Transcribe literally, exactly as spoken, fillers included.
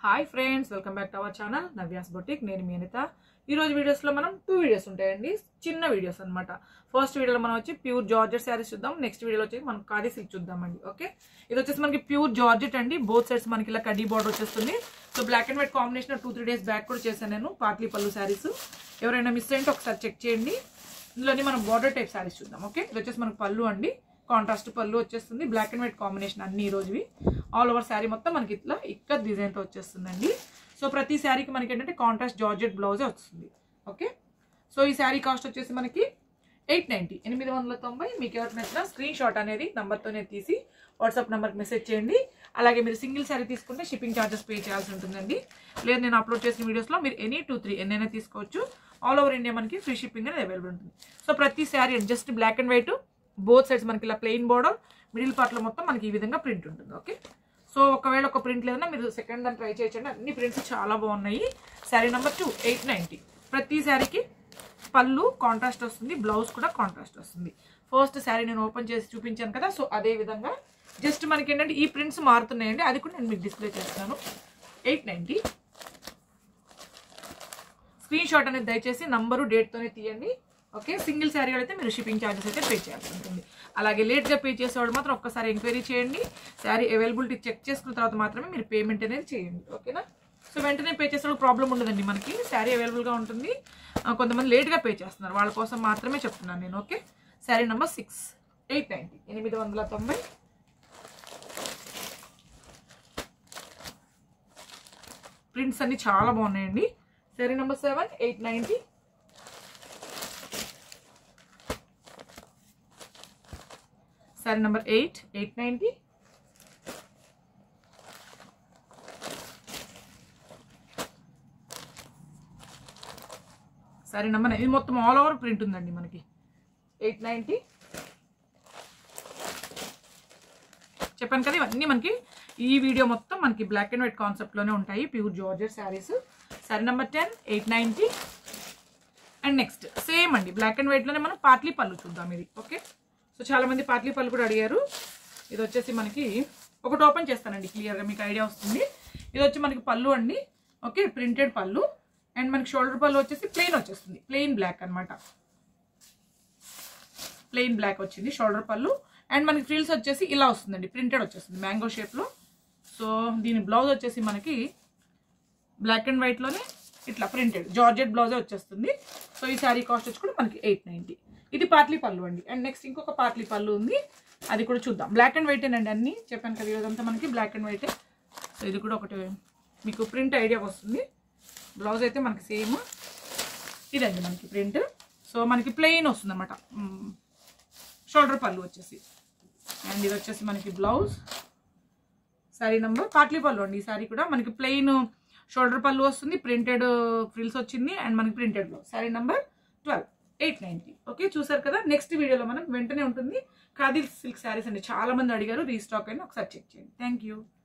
Hi friends, welcome back to our channel Navya's boutique. నేను మీ అనిత. ఈ రోజు వీడియోస్లో మనం టూ వీడియోస్ ఉంటాయండి, చిన్న వీడియోస్ అనమాట. ఫస్ట్ వీడియోలో మనం వచ్చి ప్యూర్ జార్జెట్ శారీస్ చూద్దాం. నెక్స్ట్ వీడియోలో వచ్చి మనం ఖాదీ సిల్క్ చూద్దామండి. ఓకే, ఇది వచ్చేసి మనకి ప్యూర్ జార్జెట్ అండి. బోత్ సైడ్స్ మనకి ఇలా కడ్డీ బార్డర్ వచ్చేస్తుంది. So black and white combination two three days back కూడా చేశాను నేను పార్ట్లీ పళ్ళు శారీస్. ఎవరైనా మిస్ అయింటే ఒకసారి చెక్ చేయండి. ఇందులోని మనం బార్డర్ టైప్ శారీస్ చూద్దాం. ఓకే, ఇది వచ్చేసి మనకు పళ్ళు అండి, కాంట్రాస్ట్ పళ్ళు వచ్చేస్తుంది. బ్లాక్ అండ్ వైట్ కాంబినేషన్ అన్ని ఈ రోజువి. ఆల్ ఓవర్ శారీ మొత్తం మనకి ఇట్లా ఇక్కడ డిజైన్తో వచ్చేస్తుందండి. సో ప్రతి శారీకి మనకి ఏంటంటే కాంట్రాస్ట్ జార్జెట్ బ్లౌజే వస్తుంది. ఓకే, సో ఈ శారీ కాస్ట్ వచ్చేసి మనకి ఎయిట్ నైంటీ ఎనిమిది వందల తొంభై. మీకు ఎవరికి నచ్చిన స్క్రీన్ షాట్ అనేది నెంబర్తోనే తీసి వాట్సాప్ నెంబర్కి మెసేజ్ చేయండి. అలాగే మీరు సింగిల్ శారీ తీసుకుంటే షిప్పింగ్ ఛార్జెస్ పే చేయాల్సి ఉంటుందండి. లేదు నేను అప్లోడ్ చేసిన వీడియోస్లో మీరు ఎనీ టూ త్రీ ఎన్నైనా తీసుకోవచ్చు. ఆల్ ఓవర్ ఇండియా మనకి ఫ్రీ షిప్పింగ్ అనేది అవైలబుల్ ఉంటుంది. సో ప్రతి sari just black and white, both sides మనకి ఇలా ప్లెయిన్ బోర్డర్, మిడిల్ పార్ట్లో మొత్తం మనకి ఈ విధంగా ప్రింట్ ఉంటుంది. ఓకే, సో ఒకవేళ ఒక ప్రింట్ లేదన్నా మీరు సెకండ్ దాన్ని ట్రై చేయొచ్చండి. అన్ని ప్రింట్స్ చాలా బాగున్నాయి. Sari number two eight ninety. ప్రతి శారీకి పళ్ళు కాంట్రాస్ట్ వస్తుంది, బ్లౌజ్ కూడా కాంట్రాస్ట్ వస్తుంది. ఫస్ట్ శారీ నేను ఓపెన్ చేసి చూపించాను కదా, సో అదే విధంగా జస్ట్ మనకి ఏంటంటే ఈ ప్రింట్స్ మారుతున్నాయండి. అది కూడా నేను మీకు డిస్ప్లే చేస్తాను. Eight ninety. స్క్రీన్ షాట్ అనేది దయచేసి నంబరు డేట్తోనే తీయండి. ఓకే, సింగిల్ శారీ అయితే మీరు షిప్పింగ్ ఛార్జెస్ అయితే పే చేయాల్సి ఉంటుంది. అలాగే లేట్గా పే చేసేవాడు మాత్రం ఒక్కసారి ఎంక్వైరీ చేయండి. శారీ అవైలబిలిటీ చెక్ చేసుకున్న తర్వాత మాత్రమే మీరు పేమెంట్ అనేది చేయండి. ఓకేనా, సో వెంటనే పే చేసే ప్రాబ్లం ఉండదండి, మనకి శారీ అవైలబుల్గా ఉంటుంది. కొంతమంది లేట్గా పే చేస్తున్నారు, వాళ్ళ కోసం మాత్రమే చెప్తున్నాను నేను. Okay, sari number six eight ninety ఎనిమిది వందల తొంభై. ప్రింట్స్ అన్ని చాలా బాగున్నాయండి. Sari number seven eight ninety. Sari number eight eight ninety. Sari number ఇది మొత్తం ఆల్ ఓవర్ ప్రింట్ ఉందండి మనకి. Eight ninety. చెప్పాను కదా, ఇవన్నీ మనకి ఈ వీడియో మొత్తం మనకి బ్లాక్ అండ్ వైట్ కాన్సెప్ట్లోనే ఉంటాయి, pure georgette saris. Sari number ten eight ninety. And next same అండి, బ్లాక్ అండ్ వైట్లోనే మనం పార్ట్లీ పళ్ళు చూద్దాం ఇది. ఓకే, సో చాలామంది పార్ట్లీ పళ్ళు కూడా అడిగారు. ఇది వచ్చేసి మనకి ఒకటి ఓపెన్ చేస్తానండి, క్లియర్గా మీకు ఐడియా వస్తుంది. ఇది వచ్చి మనకి పళ్ళు అండి. ఓకే, ప్రింటెడ్ పళ్ళు. అండ్ మనకి షోల్డర్ పళ్ళు వచ్చేసి ప్లెయిన్ వచ్చేస్తుంది, ప్లెయిన్ బ్లాక్ అనమాట. ప్లెయిన్ బ్లాక్ వచ్చింది షోల్డర్ పళ్ళు. అండ్ మనకి ఫ్రిల్స్ వచ్చేసి ఇలా వస్తుందండి, ప్రింటెడ్ వచ్చేస్తుంది మ్యాంగో షేప్లో. సో దీని బ్లౌజ్ వచ్చేసి మనకి బ్లాక్ అండ్ వైట్లోనే ఇట్లా ప్రింటెడ్ జార్జెట్ బ్లౌజే వచ్చేస్తుంది. సో ఈ శారీ కాస్ట్ వచ్చి కూడా మనకి ఎయిట్ నైంటీ. ఇది పార్ట్లీ పళ్ళు అండి. అండ్ నెక్స్ట్ ఇంకొక పార్ట్లీ పళ్ళు ఉంది, అది కూడా చూద్దాం. బ్లాక్ అండ్ వైటేనండి అన్నీ, చెప్పాను కదా ఇదంతా మనకి బ్లాక్ అండ్ వైటే. సో ఇది కూడా ఒకటి మీకు ప్రింట్ ఐడియా వస్తుంది. బ్లౌజ్ అయితే మనకి సేమ్ ఇదండి మనకి ప్రింట్. సో మనకి ప్లెయిన్ వస్తుంది అనమాట షోల్డర్ పళ్ళు వచ్చేసి. అండ్ ఇది వచ్చేసి మనకి బ్లౌజ్. శారీ నెంబర్ పార్ట్లీ పళ్ళు అండి. ఈ శారీ కూడా మనకి ప్లెయిన్ షోల్డర్ పళ్ళు వస్తుంది, ప్రింటెడ్ ఫ్రిల్స్ వచ్చింది. అండ్ మనకి printed blouse. Sari number twelve eight ninety. Okay, చూసారు కదా. నెక్స్ట్ వీడియోలో మనం వెంటనే ఉంటుంది ఖాదీ సిల్క్ శారీస్ అండి. చాలా మంది అడిగారు, రీస్టాక్ అయినా ఒకసారి చెక్ చేయండి. Thank you.